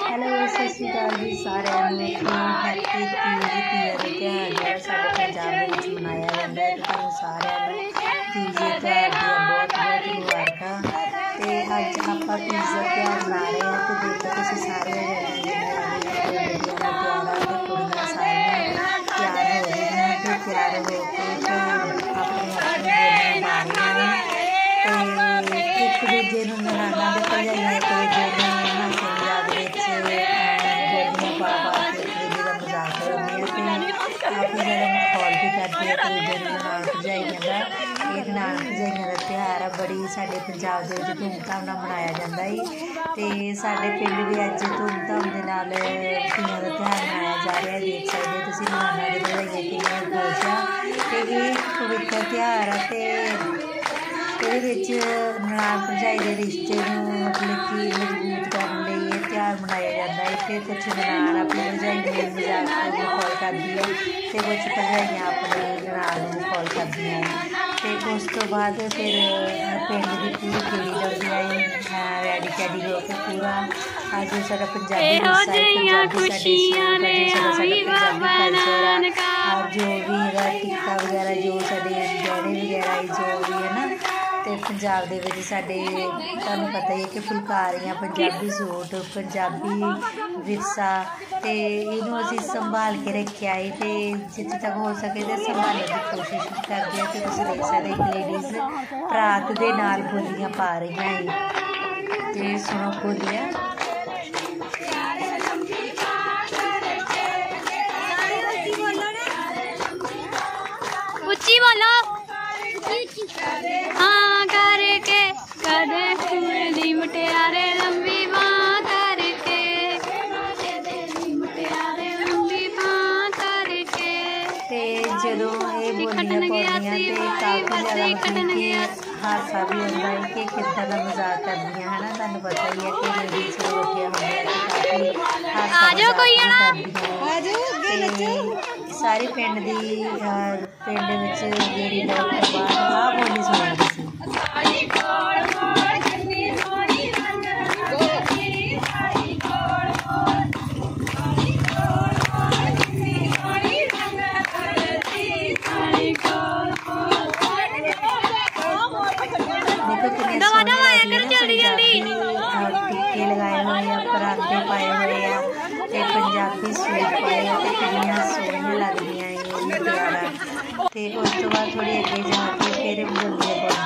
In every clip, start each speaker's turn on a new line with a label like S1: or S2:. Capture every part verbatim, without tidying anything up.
S1: Hello सत श्री अकाल जी सारिਆਂ ਨੂੰ हैप्पी तीज तीज ਦਾ ਤਿਉਹਾਰ ਜਿਹੜਾ ਸਾਡੇ ਪੰਜਾਬ ਦੇ ਵਿੱਚ ਮਨਾਇਆ ਜਾਂਦਾ ਹੈ। ਤੁਹਾਨੂੰ ਸਾਰਿਆਂ ਨੂੰ तीज ਦੇ ਤਿਉਹਾਰ ਦੀਆਂ ਬਹੁਤ ਬਹੁਤ ਮੁਬਾਰਕਾਂ। ਤੇ ਅੱਜ ਆਪਾਂ तीज ਦਾ ਤਿਉਹਾਰ ਮਨਾ ਰਹੇ ਹਾਂ ਤੇ ਦੇਖੋ ਤੁਸੀਂ ਸਾਰੇ ਜਣੇ ਪਿਆਰਾ ਤੇ ਕੁੜੀਆਂ ਸਾਰੀਆਂ ਤਿਆਰ ਹੋ ਰਹੀਆਂ ਤੇ ਤਿਆਰ ਹੋ ਕੇ ਆਪਣੇ ਆਪਣੇ ਬੋਲੀਆਂ ਪਾ ਰਹੀਆਂ ਨੇ ਤੇ ਇੱਕ ਦੂਜੇ ਨੂੰ ਨਨਾਣਾਂ ਦੇ ਭਰਜਾਈਆਂ ਇੱਕ ਦੂਜੇ ਨੂੰ ਹਾਸੇ ਮਜ਼ਾਕ ਵਿੱਚ ਬੋਲੀਆਂ ਪਾ ਪਾ ਕੇ ਇੱਕ ਦੂਜੇ ਦਾ ਮਜ਼ਾਕ ਕਰਦੀਆਂ ਤੇ ਕਾਫੀ ਜ਼ਿਆਦਾ ਮਾਹੌਲ ਵੀ ਕਰਦੀ ਹੈ ਇੱਕ ਦੂਜੇ ਨੂੰ ਨਨਾਣ ਭਰਜਾਈਆਂ ਦਾ। ਇਹ ਨਨਾਣ ਭਰਜਾਈਆਂ ਦਾ ਤਿਉਹਾਰ ਆ ਬੜੀ ਸਾਡੇ ਪੰਜਾਬ ਦੇ ਵਿੱਚ ਧੂਮਧਾਮ ਨਾਲ ਮਨਾਇਆ ਜਾਂਦਾ ਹੈ ਤੇ ਸਾਡੇ ਪਿੰਡ ਵੀ ਅੱਜ ਧੂਮਧਾਮ ਦੇ ਨਾਲ ਤੀਆਂ ਦਾ ਤਿਉਹਾਰ ਮਨਾਇਆ ਜਾ ਰਿਹਾ। ਦੇਖ ਸਕਦੇ ਤੁਸੀਂ ਨਨਾਣਾਂ ਦੇ ਭਰਜਾਈਆਂ ਕਿੰਨੀਆਂ ਖੁਸ਼ ਆ ਤੇ ਇਹ ਪਵਿੱਤਰ ਤਿਉਹਾਰ ਆ ਤੇ ਇਹਦੇ ਵਿੱਚ ਨਨਾਣ ਭਰਜਾਈ ਦੇ ਰਿਸ਼ਤੇ ਨੂੰ ਮਤਲਬ ਕਿ ਮਜ਼ਬੂਤ ਕਰਨ ਲਈ ਇਹ ਤਿਉਹਾਰ ਮਨਾਇਆ ਜਾਂਦਾ ਹੈ। ਇੱਥੇ ਕੁਛ ਨਨਾਣ ਆਪਣੀ ਭਰਜਾਈ ਨੂੰ ਮਜ਼ਾਕ ਮਖੌਲ ਕਰਦੀ ਹੈ ਤੇ ਕੁਛ ਭਰਜਾਈਆਂ ਆਪਣੇ ਨਨਾਣ ਨੂੰ ਮਖੌਲ ਕਰਦੀਆਂ ਤੇ ਉਸ ਤੋਂ ਬਾਅਦ ਫਿਰ ਪਿੰਡ ਦੀ ਪੂਰੀ ਕੁੜੀ ਲੱਗਦੀ ਹੈ ਰੈਡੀ ਕੈਡੀ ਹੋ ਕੇ ਪੂਰਾ ਅੱਜ ਸਾਡਾ ਪੰਜਾਬੀ ਖੁਸ਼ੀਆਂ ਨੇ ਪੰਜਾਬੀ ਕਲਚਰ ਆ ਜੋ ਵੀ ਹੈਗਾ ਟਿੱਕਾ ਵਗੈਰਾ ਜੋ ਸਾਡੇ ਗਹਿਣੇ ਵਗੈਰਾ ਜੋ ਵੀ ਹੈ ਨਾ ਤੇ ਪੰਜਾਬ ਦੇ ਵਿੱਚ ਸਾਡੇ ਤੁਹਾਨੂੰ ਪਤਾ ਹੀ ਹੈ ਕਿ ਫੁਲਕਾਰੀਆਂ ਪੰਜਾਬੀ ਸੂਟ ਪੰਜਾਬੀ ਵਿਰਸਾ ਤੇ ਇਹਨੂੰ ਅਸੀਂ ਸੰਭਾਲ ਕੇ ਰੱਖਿਆ ਹੈ ਤੇ ਜਿੱਥੇ ਤੱਕ ਹੋ ਸਕੇ ਤੇ ਸੰਭਾਲਣ ਦੀ ਕੋਸ਼ਿਸ਼ ਕਰਦੇ ਹਾਂ। ਤੇ ਤੁਸੀਂ ਦੇਖ ਸਕਦੇ ਇੱਕ ਲੇਡੀਜ਼ ਪਰਾਤ ਦੇ ਨਾਲ ਬੋਲੀਆਂ ਪਾ ਰਹੀਆਂ ਹੈ ਤੇ ਸੁਣੋ ਬੋਲੀਆਂ।
S2: ਉੱਚੀ ਬੋਲੋ हाँ करके कदे मेरी मुटियारे लंबी बाँ करके मुटियारे लंबी बाँ करके
S1: ते जदों ये बोलियां पाउंदियां ते काफ़ी ज़्यादा मतलब कि हादसा भी होंदा है कि कितना दा मजाक करदियां है ना। तुहानूं पता ही है कि लेडीज़ बैठियां होंदियां काफ़ी हादसा करदियां सारे पिंड दी पिंड विच गेड़ी लाउण तों बाद आ बोली सुणदी सी। टिक्के लगाए हुए हैं परांठे पाए हुए हैं ते पंजाबी सूट पाए ते कितनियां सोहणियां लगदियां ये मुटियारां ते उस तो बाद थोड़ी अगे जाके फिर बोलियां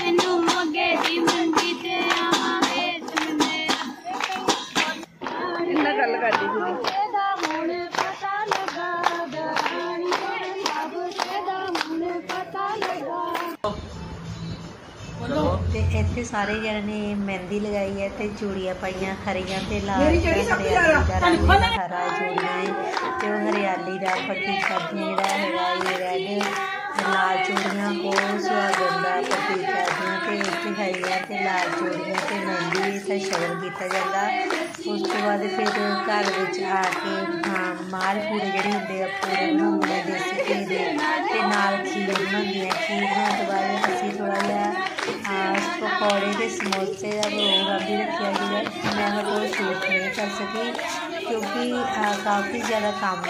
S1: ते इत्थे सारे जने ने मेहंदी लगाई है ते चूड़ियां पाइयां हरियां ते लाल हरियाली दा रंग हरा चूड़ियां ते हरियाली दा प्रतीक करदियां जेहड़ा हैगा ये रेड लाल चूड़ियां बहुत सुहागन दा प्रतीक करदियां ते इत्थे हरियां ते लाल चूड़ियां ते मेहंदी ते शगन कीता जांदा। उस तो बाद फिर घर विच आके हाँ माल पूड़े जेहड़े हुंदे आ पूड़े बनाउंदे देसी घी दे ते नाल खीर बनाउंदियां खीर बनाउण तों बाद असीं थोड़ा जिहा पकौड़े ते समोसे का प्रोग्राम भी रखा गया। मैं मतलब शूट नहीं कर सकी क्योंकि काफ़ी ज़्यादा काम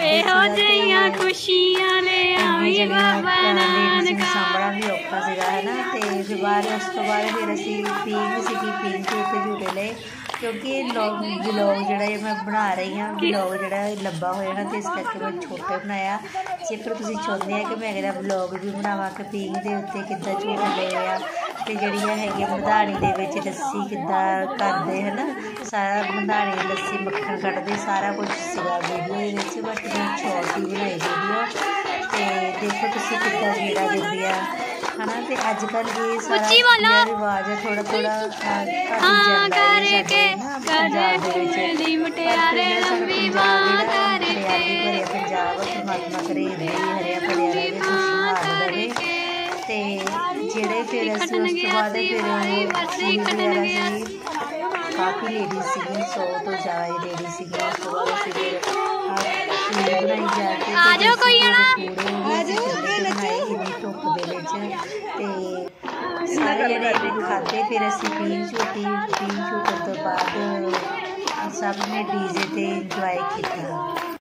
S1: सामना भी औखा सीगा है ना। तो फिर बाद उस तो बाद फिर असी पींग सी पींग के उत्ते झूटे ले क्योंकि लोग व्लॉग जोड़ा मैं बना रही हाँ व्लॉग जोड़ा लंबा हो जाना तो इस करके मैं छोटे बनाया। जेकर तुसीं चाहुंदे आ कि मैं अगला व्लॉग भी बनावां कि पींग दे उत्ते किद्दां झूटे लए आ ते जड़ियां हैगियां मधानी दे विच लस्सी किद्दां करदे है ना सारा मधानी लस्सी मक्खन कड्डदे सारा कुछ सीगा वीडियो दे विच बट मैं शॉर्ट ही बनाई वीडियो ते देखो तुसीं किद्दां जेड़ा दिंदी आ है ना। तो अजकल ये सारा रिवाज है थोड़ा थोड़ा घट जाता है पंजाब दे विच हरियाली भरिया पंजाब परमात्मा करे हरिया भरिया रहे खुशहाल रहे ते जेड़े फिर असीं उस तो बाद फिर वगैरह सी काफ़ी लेडीज सी सौ तो ज़्यादा लेडीज सी उस तो बाद असीं फिर खीर बनाई जाके पूड़े बनाए इन्नी धुप्प दे विच ते सारे जने खाते फिर असीं पींग झूटी पींग झूटन तो बाद ਸਭ ਨੇ ਡੀਜੇ ਤੇ ਇੰਜੋਏ ਕੀਤਾ।